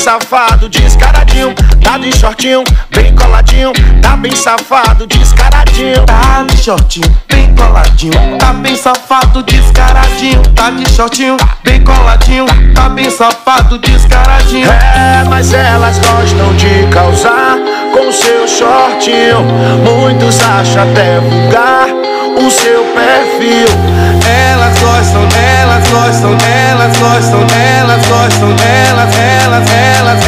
safado, descaradinho. Tá de shortinho, bem coladinho. Tá bem safado, descaradinho. Tá de shortinho, bem coladinho. Tá bem safado, descaradinho. Tá de shortinho, bem coladinho. Tá bem safado, descaradinho. É, mas elas gostam de causar com seu shortinho. Muitos acham até vulgar o seu perfil. Elas gostam, elas gostam, elas gostam, elas gostam, elas.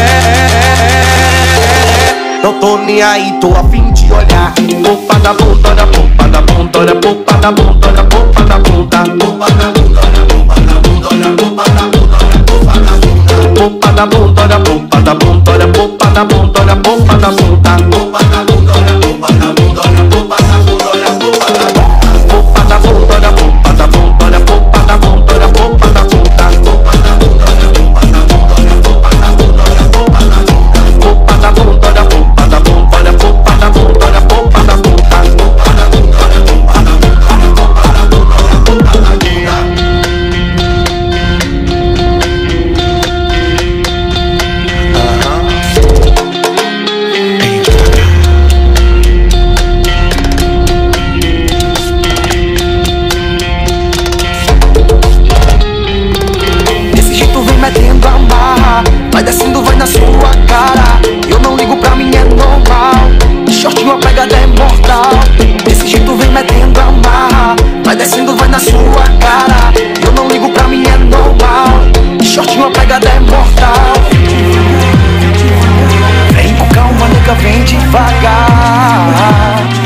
Não tô nem aí, tô a fim de olhar. Popa da bunda, olha popa da bunda, olha popa da bunda, olha popa da bunda. Popa da bunda, olha popa da bunda, olha popa da bunda, olha popa da bunda. Popa da bunda, olha popa da bunda, olha popa da bunda, olha popa da bunda. Popa da bunda, olha popa da bunda, olha popa da bunda, olha popa da bunda. Popa da bunda, olha popa da bunda, olha popa da bunda, olha popa da bunda. Popa da bunda, olha popa da bunda, olha popa da bunda, olha popa da bunda. Popa da bunda, olha popa da bunda, olha popa da bunda, olha popa da bunda. Popa da bunda, olha popa da bunda, olha popa da bunda, olha popa da bunda. Metendo a marra, vai descendo, vai na sua cara. Eu não ligo, pra mim é normal. Shortinho a pegada é mortal. Desse jeito vem metendo a marra, vai descendo, vai na sua cara. Eu não ligo, pra mim é normal. Shortinho a pegada é mortal. Vem com calma, nega, vem devagar.